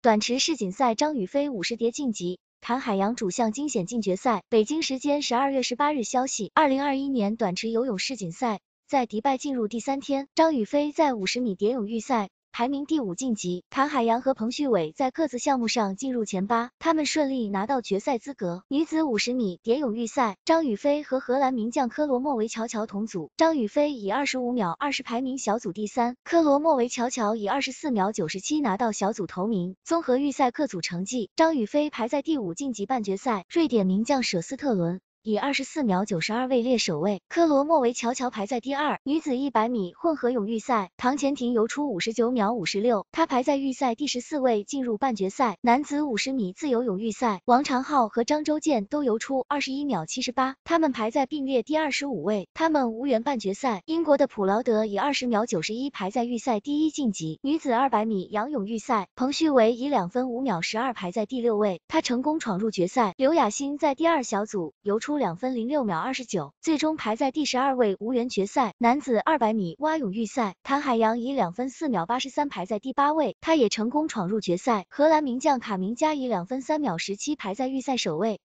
短池世锦赛张雨霏50蝶晋级。坎海洋主项惊险进决赛。北京时间12月18日消息，2021年短池游泳世锦赛在迪拜进入第3天，张雨霏在50米蝶泳预赛排名第5晋级，坎海洋和彭旭伟在各自项目上进入前8，他们顺利拿到决赛资格。女子50米蝶泳预赛，张雨霏和荷兰名将科罗莫维乔乔同组，张雨霏以25秒20排名小组第3，科罗莫维乔乔以24秒97拿到小组头名。综合预赛各组成绩，张雨霏排在第5晋级半决赛，瑞典名将舍斯特伦以24秒92位列首位，科罗莫维乔乔排在第2。女子100米混合泳预赛，唐钱婷游出59秒56，她排在预赛第14位进入半决赛。男子50米自由泳预赛，王长浩和张周健都游出21秒78，他们排在并列第25位，他们无缘半决赛。英国的普劳德以20秒91排在预赛第1晋级。女子200米仰泳预赛，彭旭伟以2分5秒12排在第6位，他成功闯入决赛。刘雅欣在第2小组游出2分06秒29，最终排在第12位，无缘决赛。男子200米蛙泳预赛，谭海洋以2分4秒83排在第8位，他也成功闯入决赛。荷兰名将卡明加以2分3秒17排在预赛首位。